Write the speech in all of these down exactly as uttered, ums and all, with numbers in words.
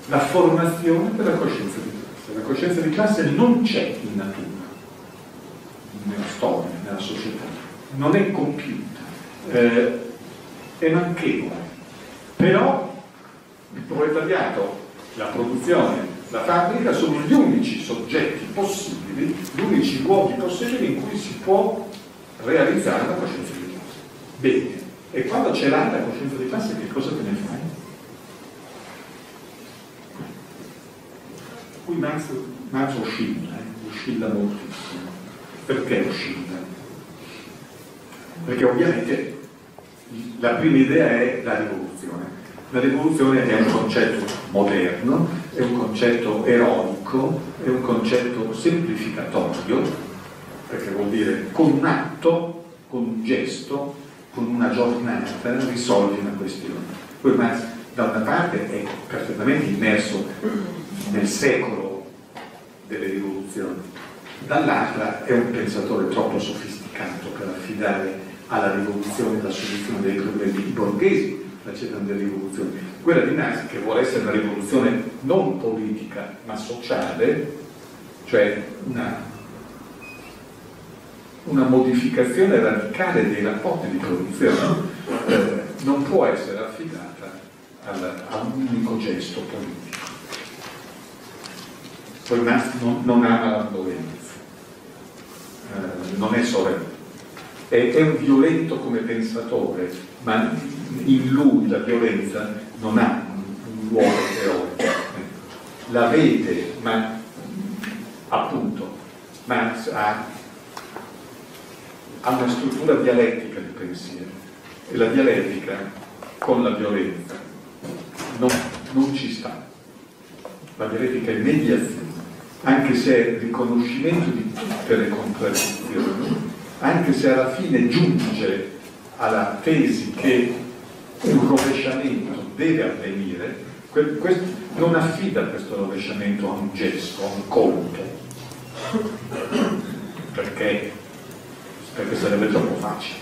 la formazione della coscienza di classe. La coscienza di classe non c'è in natura, nella storia, nella società, non è compiuta, eh, è manchevole. Però il proletariato, la produzione, la fabbrica sono gli unici soggetti possibili, gli unici luoghi possibili in cui si può realizzare la coscienza di classe. Bene, e quando ce l'hai la coscienza di classe, che cosa te ne fai? Qui Marx, Marx oscilla, eh? oscilla moltissimo. Perché oscilla? Perché ovviamente la prima idea è la rivoluzione. La rivoluzione è un concetto moderno, è un concetto eroico, è un concetto semplificatorio, perché vuol dire con un atto, con un gesto, con una giornata risolvi una questione. Poi Marx da una parte è perfettamente immerso nel secolo delle rivoluzioni, dall'altra è un pensatore troppo sofisticato per affidare alla rivoluzione la soluzione dei problemi borghesi. L'accettano delle rivoluzioni. Quella di Marx, che vuole essere una rivoluzione non politica ma sociale, cioè una, una modificazione radicale dei rapporti di produzione, eh, non può essere affidata al, a un unico gesto politico. Poi Marx non, non ama la violenza, eh, non è sorella, è, è un violento come pensatore, ma in lui la violenza non ha un luogo teorico, la vede, ma appunto Marx ha, ha una struttura dialettica di pensiero, e la dialettica con la violenza non, non ci sta. La dialettica è mediazione, anche se è riconoscimento di tutte le contraddizioni, anche se alla fine giunge alla tesi che un rovesciamento deve avvenire, questo, non affida questo rovesciamento a un gesto, a un colpo, perché, perché sarebbe troppo facile.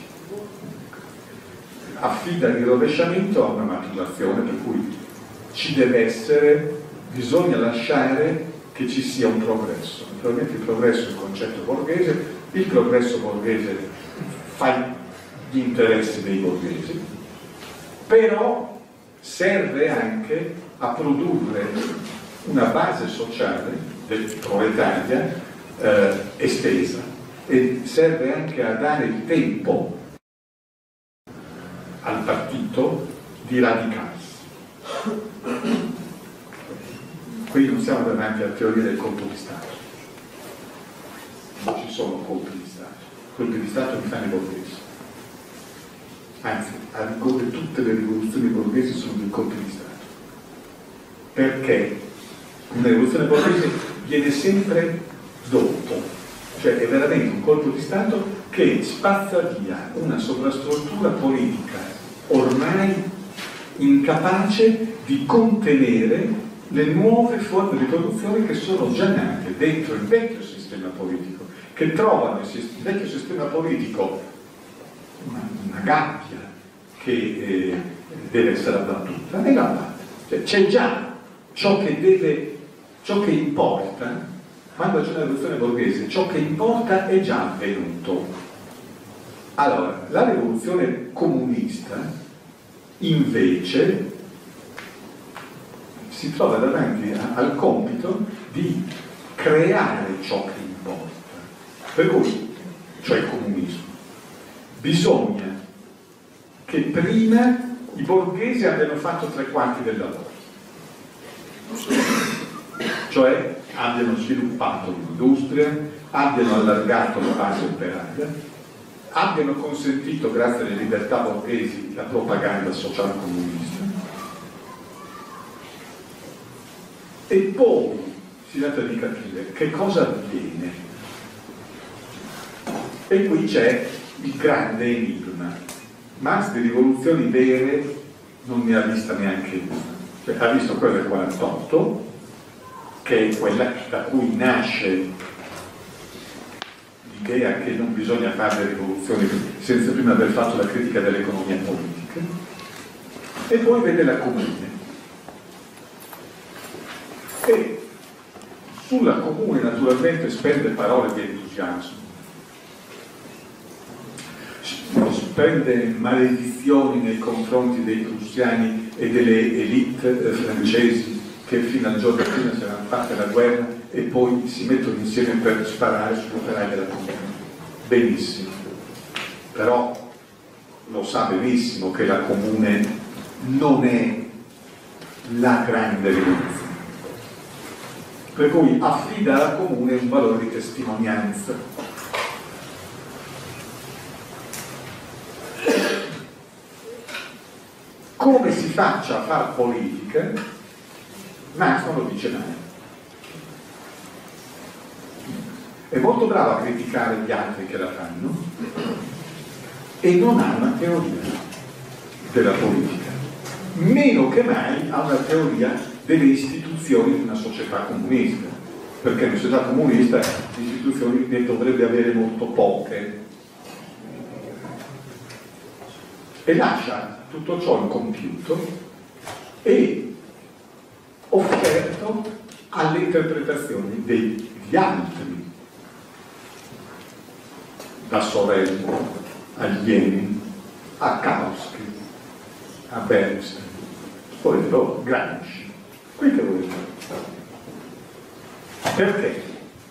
Affida il rovesciamento a una maturazione, per cui ci deve essere, bisogna lasciare che ci sia un progresso. Naturalmente il progresso è il concetto borghese, il progresso borghese fa gli interessi dei borghesi, però serve anche a produrre una base sociale del proletaria eh, estesa, e serve anche a dare il tempo al partito di radicarsi. Qui non siamo davanti alla teoria del colpo di Stato, non ci sono colpi di Stato, colpi di Stato li fanno i borghesi. Anzi, a rigore tutte le rivoluzioni borghesi sono dei colpi di Stato, perché una rivoluzione borghese viene sempre dopo, cioè è veramente un colpo di Stato che spazza via una sovrastruttura politica ormai incapace di contenere le nuove forme di produzione che sono già nate dentro il vecchio sistema politico, che trovano il vecchio sistema politico una, una gabbia che eh, deve essere abbattuta, e l'abbatte. Cioè, c'è già ciò che deve, ciò che importa. Quando c'è una rivoluzione borghese, ciò che importa è già avvenuto. Allora, la rivoluzione comunista invece si trova davanti a, al compito di creare ciò che importa. Per cui, cioè il comunismo, bisogna che prima i borghesi abbiano fatto tre quarti del lavoro, cioè abbiano sviluppato l'industria, abbiano allargato la base operaia, abbiano consentito, grazie alle libertà borghesi, la propaganda sociale comunista, e poi si tratta di capire che cosa avviene. E qui c'è il grande enigma. Marx di rivoluzioni vere non ne ha vista neanche una, cioè, ha visto quella del quarantotto, che è quella da cui nasce l'idea che non bisogna fare le rivoluzioni senza prima aver fatto la critica dell'economia politica, e poi vede la comune. sulla comune naturalmente spende parole di entusiasmo, spende maledizioni nei confronti dei prussiani e delle élite francesi che fino al giorno prima si erano fatte la guerra e poi si mettono insieme per sparare sugli operai della comune. Benissimo, però lo sa benissimo che la comune non è la grande rivoluzione, per cui affida alla comune un valore di testimonianza. Come si faccia a far politica, Marx non lo dice mai. È molto bravo a criticare gli altri che la fanno e non ha una teoria della politica, meno che mai ha una teoria delle istituzioni di una società comunista, perché in una società comunista di istituzioni ne dovrebbe avere molto poche, e lascia tutto ciò incompiuto e offerto alle interpretazioni degli altri, da Sorel a Lenin, a Kautsky, a Bernstein, poi però Gramsci. Qui che volete fare? Perché?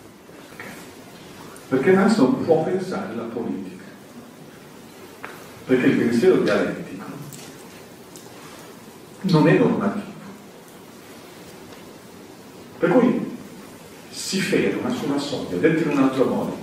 Perché Marx non può pensare la politica, perché il pensiero dialettico non è normativo, per cui si ferma sulla soglia. Detto in un altro modo,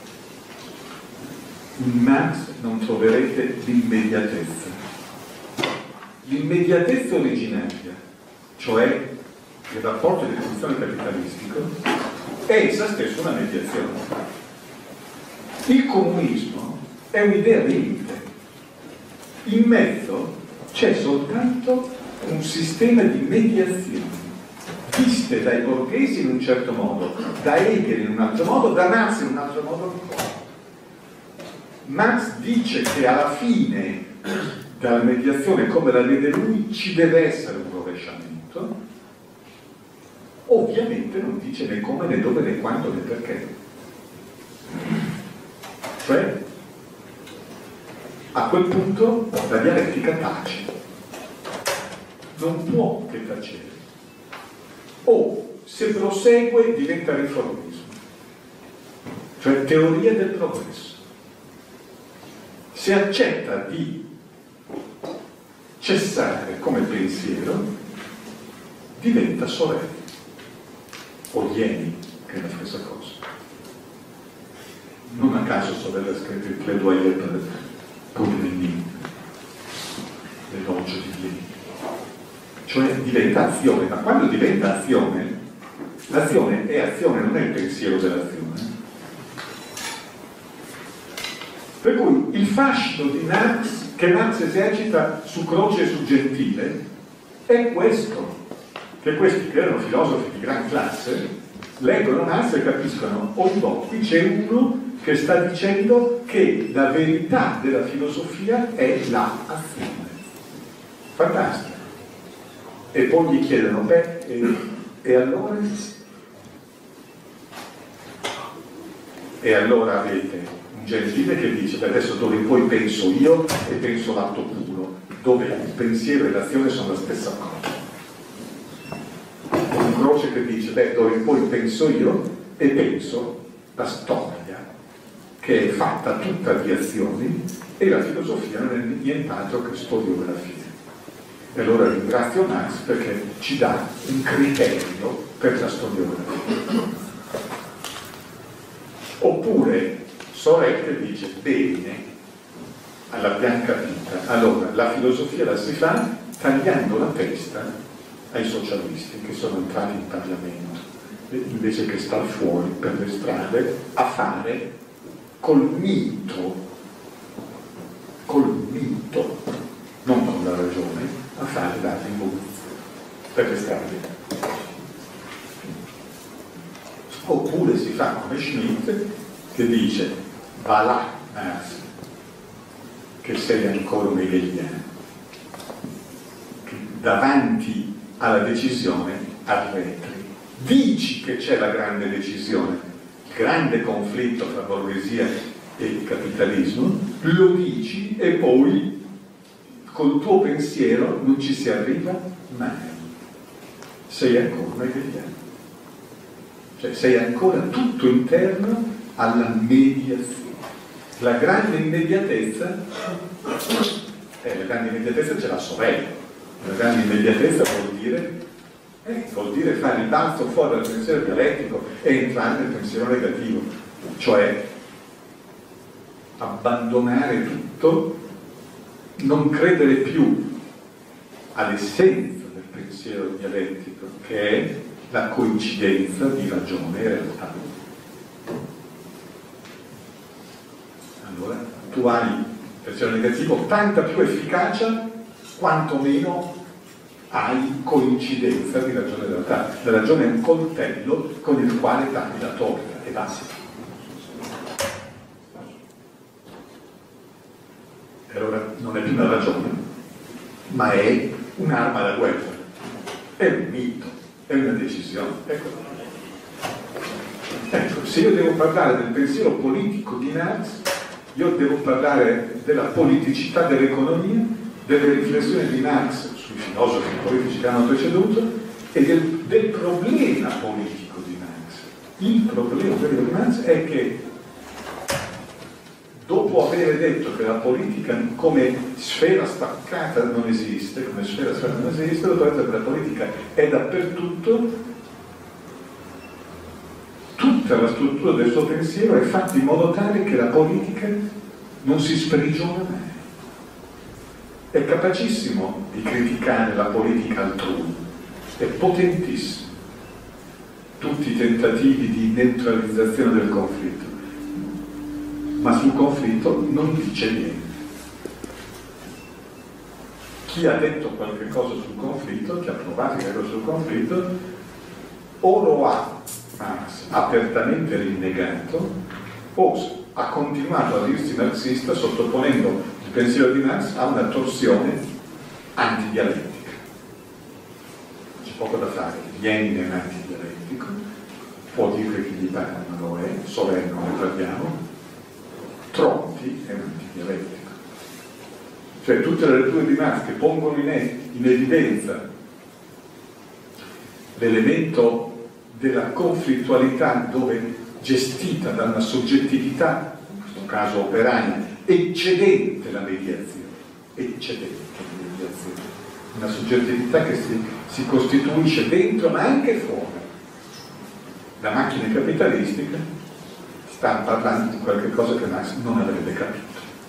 in Marx non troverete l'immediatezza. L'immediatezza originaria, cioè il rapporto di produzione capitalistico, è essa stessa una mediazione. Il comunismo è un'idea limite. In mezzo c'è soltanto un sistema di mediazioni, viste dai borghesi in un certo modo, da Hegel in un altro modo, da Marx in un altro modo ancora. Marx dice che alla fine dalla mediazione, come la vede lui, ci deve essere un rovesciamento. Ovviamente non dice né come, né dove, né quando, né perché. Cioè, a quel punto la dialettica tace, non può che tacere, o se prosegue diventa riformismo, cioè teoria del progresso. Se accetta di cessare come pensiero, diventa Sorel o Lenin, che è la stessa cosa. Non a caso Sorel ha scritto il plaidoyer per Lenin, l'elogio di Lenin. Cioè diventa azione, ma quando diventa azione, l'azione è azione, non è il pensiero dell'azione. Per cui il fascino di Marx, che Marx esercita su Croce e su Gentile, è questo, che questi che erano filosofi di gran classe leggono Marx e capiscono, oh no, qui c'è uno che sta dicendo che la verità della filosofia è la azione. Fantastico. E poi gli chiedono, beh, e, e allora? E allora avete un Gentile che dice, beh, adesso dove poi penso io e penso l'atto puro, dove il pensiero e l'azione sono la stessa cosa. Un Croce che dice, beh, dove poi penso io e penso la storia, che è fatta tutta di azioni, e la filosofia non è nient'altro che storiografia. E allora ringrazio Marx perché ci dà un criterio per la storiografia. Oppure Sorel che dice, bene, l'abbiamo capita, allora la filosofia la si fa tagliando la testa ai socialisti che sono entrati in Parlamento, invece che star fuori per le strade a fare col mito, col mito, non con la ragione, a fare la rivoluzione per le strade. Oppure si fa come Schmitt che dice, va là Marx, che sei ancora un hegeliano, che davanti alla decisione arretri, dici che c'è la grande decisione, il grande conflitto tra borghesia e capitalismo, lo dici e poi col tuo pensiero non ci si arriva mai. Sei ancora hegeliano, cioè sei ancora tutto interno alla mediazione. La grande immediatezza, eh, la grande immediatezza ce la sorella, la grande immediatezza vuol dire, eh, vuol dire fare il balzo fuori dal pensiero dialettico e entrare nel pensiero negativo, cioè abbandonare tutto, non credere più all'essenza del pensiero dialettico, che è la coincidenza di ragione e realtà. Allora tu hai il pensiero negativo tanta più efficacia quanto meno hai coincidenza di ragione e realtà. La ragione è un coltello con il quale tagli la torta e basta. E allora non è più una ragione, ma è un'arma da guerra, è un mito, è una decisione. Ecco. Ecco, se io devo parlare del pensiero politico di Marx, io devo parlare della politicità dell'economia, delle riflessioni di Marx sui filosofi politici che hanno preceduto e del, del problema politico di Marx. Il problema politico di Marx è che dopo aver detto che la politica come sfera staccata non esiste, come sfera staccata non esiste, dopo aver detto che la politica è dappertutto, tutta la struttura del suo pensiero è fatta in modo tale che la politica non si sprigiona mai. È capacissimo di criticare la politica altrui, è potentissimo. Tutti i tentativi di neutralizzazione del conflitto, ma sul conflitto non dice niente. Chi ha detto qualche cosa sul conflitto, chi ha provato qualche cosa sul conflitto, o lo ha Marx apertamente rinnegato, o ha continuato a dirsi marxista sottoponendo il pensiero di Marx a una torsione antidialettica. C'è poco da fare. Lenin è un antidialettico, può dire che gli pare, ma lo è, Salerno ne parliamo, Tronti è un antidialettico. Cioè tutte le letture di Marx che pongono in, in evidenza l'elemento della conflittualità dove gestita da una soggettività, in questo caso operaia, eccedente la mediazione, eccedente la mediazione, una soggettività che si, si costituisce dentro ma anche fuori. La macchina capitalistica sta parlando di qualche cosa che Marx non avrebbe capito.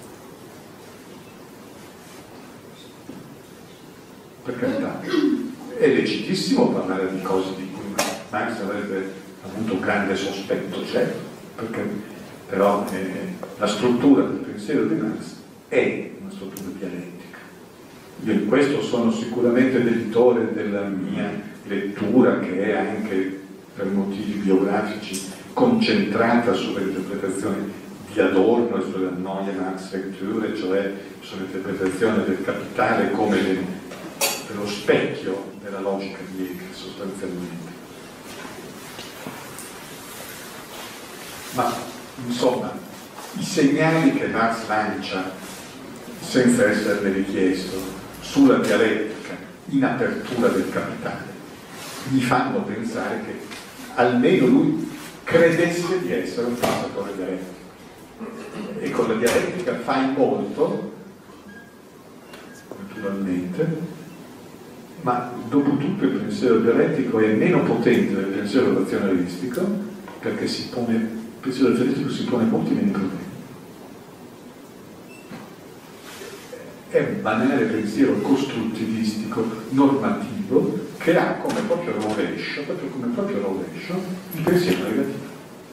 Per carità, è legittimissimo parlare di cose di cui Marx avrebbe avuto un grande sospetto, certo, perché però eh, la struttura del pensiero di Marx è una struttura dialettica. Io in questo sono sicuramente debitore della mia lettura, che è anche per motivi biografici concentrata sull'interpretazione di Adorno e sulla Neue Marx-Lektüre, cioè sull'interpretazione del capitale come del, dello specchio della logica di Hegel, sostanzialmente. Ma insomma, i segnali che Marx lancia senza esserne richiesto sulla dialettica in apertura del capitale gli fanno pensare che almeno lui credesse di essere un pensatore dialettico, e con la dialettica fai molto, naturalmente, ma dopo tutto il pensiero dialettico è meno potente del pensiero razionalistico, perché si pone, il pensiero razionalistico si pone molti meno problemi. È un banale pensiero costruttivistico, normativo, che ha come proprio rovescio, proprio come proprio rovescio, il pensiero negativo.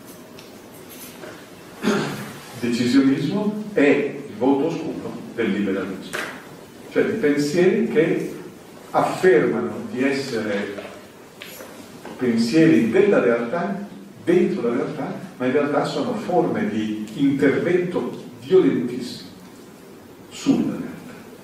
Il decisionismo è il volto oscuro del liberalismo, cioè di pensieri che affermano di essere pensieri della realtà, dentro la realtà, ma in realtà sono forme di intervento violentissimo sulla realtà,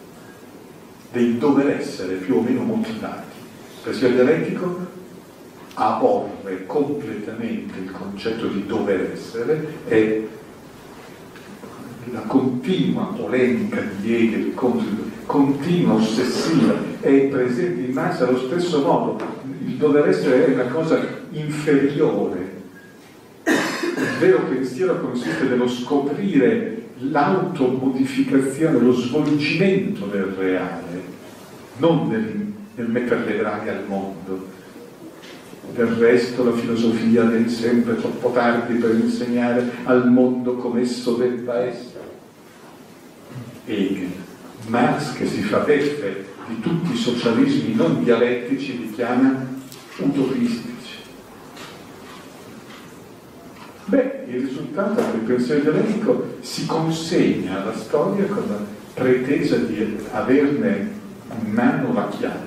dei dover essere più o meno motivati. Il pensiero dialettico aborre completamente il concetto di dover essere, e la continua polemica di Hegel contro, continua, ossessiva, è presente in massa allo stesso modo. Il dover essere è una cosa inferiore. Il vero pensiero consiste nello scoprire l'automodificazione, lo svolgimento del reale, non nel, nel mettere le braghe al mondo. Del resto la filosofia viene sempre troppo tardi per insegnare al mondo come esso debba essere. Hegel, Marx, che si fa beffe di tutti i socialismi non dialettici, li chiama utopistici. Beh, il risultato del pensiero dialettico si consegna alla storia con la pretesa di averne in mano la chiave.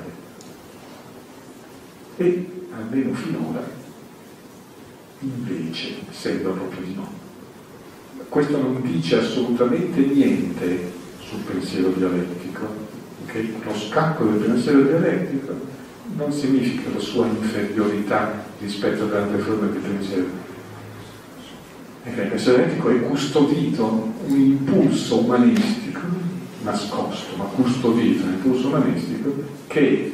E almeno finora, invece, sembra proprio di no. Questo non dice assolutamente niente sul pensiero dialettico, okay? Lo scacco del pensiero dialettico non significa la sua inferiorità rispetto ad altre forme di pensiero. Okay, il pensiero dialettico è custodito, un impulso umanistico, nascosto, ma custodito, un impulso umanistico che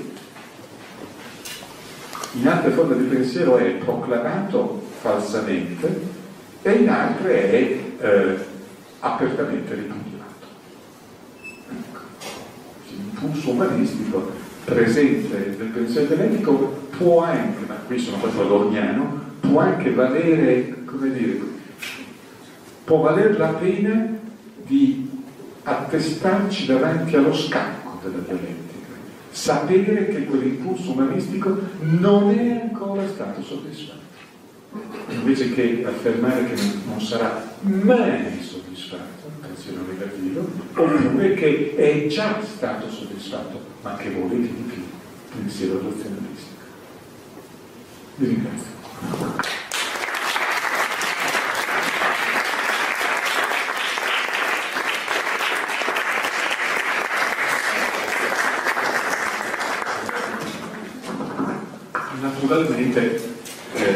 in altre forme di pensiero è proclamato falsamente e in altre è eh, apertamente ripudiato. Ecco. L'impulso umanistico presente nel pensiero dialettico può anche, ma qui sono proprio adorniano, può anche valere, come dire, può valere la pena di attestarci davanti allo scacco della dialettica. Sapere che quell'impulso umanistico non è ancora stato soddisfatto, invece che affermare che non sarà mai soddisfatto, pensiero negativo, oppure che è già stato soddisfatto, ma che volete di più, pensiero razionalistico. Vi ringrazio. Naturalmente eh,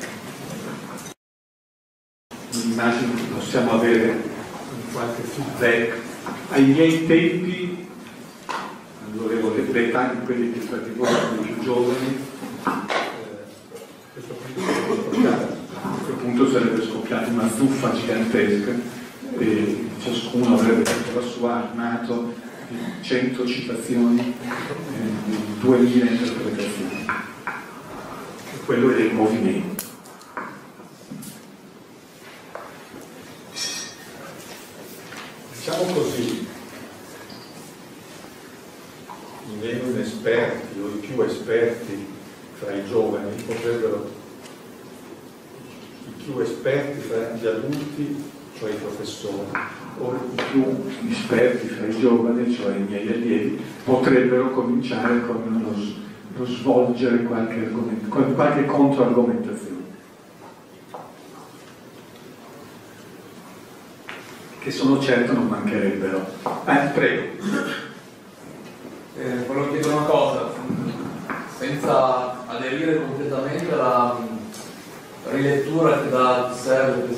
immagino che possiamo avere qualche feedback. Ai miei tempi, quando avevo l'età di quelli che stati voi più giovani, eh, questo punto a questo punto sarebbe scoppiata una zuffa gigantesca e ciascuno avrebbe fatto la sua armato di cento citazioni e di duemila interpretazioni. Quello è il movimento. Diciamo così, i meno inesperti o i più esperti fra i giovani potrebbero, i più esperti fra gli adulti, cioè i professori, o i più esperti fra i giovani, cioè i miei allievi, potrebbero cominciare con lo lo svolgere qualche, qualche controargomentazione, che sono certo non mancherebbero. Eh, prego. Eh, volevo chiedere una cosa, senza aderire completamente alla rilettura che dà serve